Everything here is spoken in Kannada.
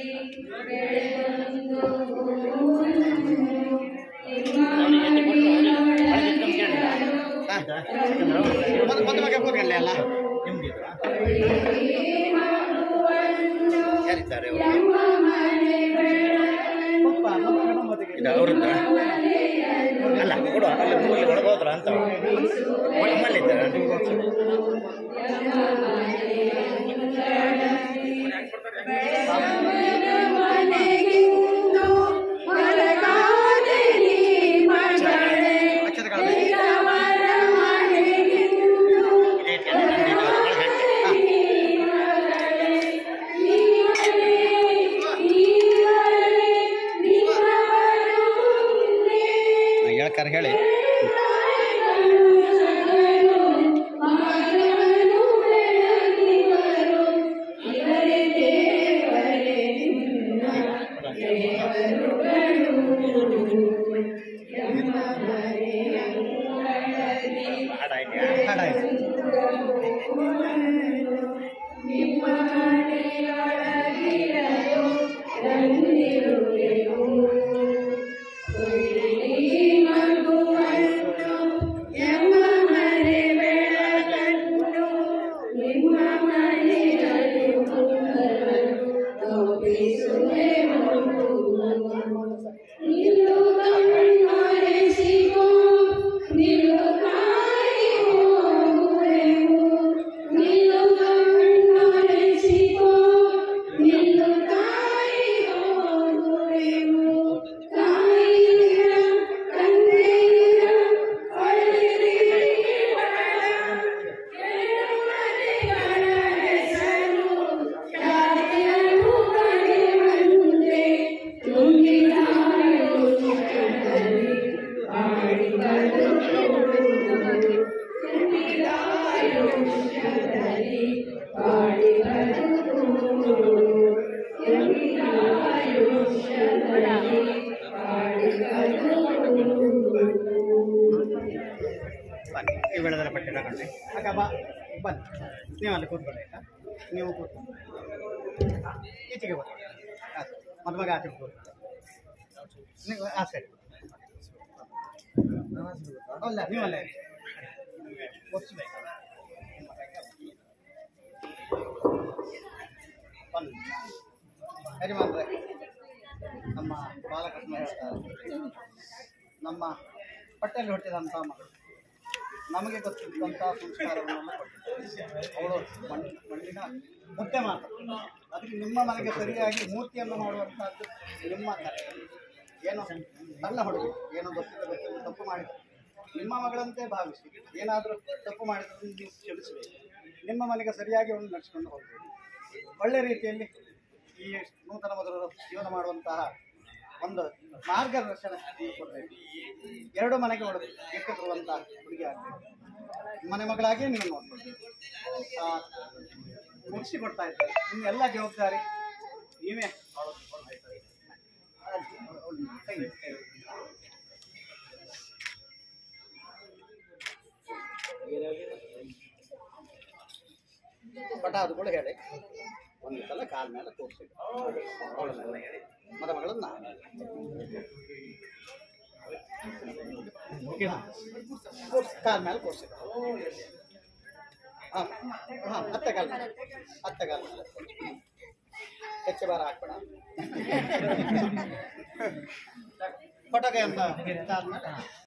ಮದುವೆಗೆ ಕೂತ್ಕೊಳ್ಳಿ ಅಲ್ಲ ನಿಮ್ಗೆ ಯಾರಿದ್ದಾರೆ ಅವ್ರದ್ದು ಅಲ್ಲ ಕೊಡುವ ಅಲ್ಲಿ ಮೂರಲ್ಲಿ ಹೊರಗೋದ್ರ ಅಂತ ನಮ್ಮಲ್ಲಿದ್ದಾರೆ ಹೇಳ್ಕಾರ ಹೇಳಿ ಬೆಳೆದರ ಪಟ್ಟಿ ತಗೊಂಡೆ ಅಕ್ಕ ಬಾ ಬನ್ನಿ ನೀವು ಅಲ್ಲಿ ಕೂತ್ಕೊಳ್ಳಿ ಆಯ್ತಾ ನೀವು ಕೂತ್ಕೊಂಡು ಈಚೆಗೆ ಬರ್ತೀವಿ ಮದುವೆಗೆ ಆಚೆ ಕೂತ್ಕೊಳ್ಳಿ ನೀವು ಆ ಸೈಡ್ ಅಲ್ಲ ನೀವಲ್ಲ ಒಪ್ಪಿಸ್ಬೇಕು ಬನ್ನಿ ಯಜಮಾನ್ರೆ ನಮ್ಮ ಬಾಲಕೃಷ್ಣ ಹೇಳ್ತಾರೆ ನಮ್ಮ ಪಟ್ಟೆಯಲ್ಲಿ ಹುಟ್ಟಿದಂಥ ಮಗಳು ನಮಗೆ ಗೊತ್ತಿದ್ದಂಥ ಸಂಸ್ಕಾರವನ್ನೆಲ್ಲ ಕೊಟ್ಟಿದ್ದಾರೆ ಅವಳು ಮಣ್ಣಿನ ಮುದ್ದೆ ಮಾತ್ರ ಅದಕ್ಕೆ ನಿಮ್ಮ ಮನೆಗೆ ಸರಿಯಾಗಿ ಮೂರ್ತಿಯನ್ನು ಮಾಡುವಂಥದ್ದು ನಿಮ್ಮ ಕಲೆ ಏನೋ ಸಣ್ಣ ಹುಡುಗಿ ಏನೋ ಗೊತ್ತಿಲ್ಲ ತಪ್ಪು ಮಾಡಿದ್ರು ನಿಮ್ಮ ಮಗಳಂತೆ ಭಾವಿಸಿ ಏನಾದರೂ ತಪ್ಪು ಮಾಡಿದ್ರೆ ನೀವು ಕ್ಷಮಿಸಬೇಕು ನಿಮ್ಮ ಮನೆಗೆ ಸರಿಯಾಗಿ ಒಂದು ನಡೆಸ್ಕೊಂಡು ಹೋಗಬೇಕು ಒಳ್ಳೆ ರೀತಿಯಲ್ಲಿ ಈ ನೂತನ ಮೊದಲು ಜೀವನ ಮಾಡುವಂತಹ ಒಂದು ಮಾರ್ಗದರ್ಶನ ಕೊಡಬೇಕು ಎರಡು ಮನೆಗೆ ಹೊಡೆದು ಎತ್ತಿರುವಂಥ ಹುಡುಗಿ ಆಗಬೇಕು ಮನೆ ಮಗಳಾಗಿಯೇ ನೀವು ನೋಡ್ಬೋದು ಮುಗಿಸಿ ಕೊಡ್ತಾ ಇದ್ದಾರೆ ನಿಮ್ಮ ಎಲ್ಲ ಜವಾಬ್ದಾರಿ ನೀವೇ ಪಟ ಅದು ಕೂಡ ಹೇಳಿ ಒಂದು ಸಲ ಕಾಲ ಮೇಲೆ ತೋರಿಸಿ ಅವಳನ್ನೆಲ್ಲ ಹೇಳಿ ಮದುಮಗಳನ್ನ ಕಾಲ ಮೇಲೆ ತೋರಿಸಿ ಹಾಂ ಹಾಂ ಹತ್ತೆ ಕಾಲ ಮೇಲೆ ಹೆಚ್ಚು ಬಾರ ಹಾಕ್ಬೇಡ ಪಟಾಕೆ ಅಂತ ಕಾಲ ಮೇಲೆ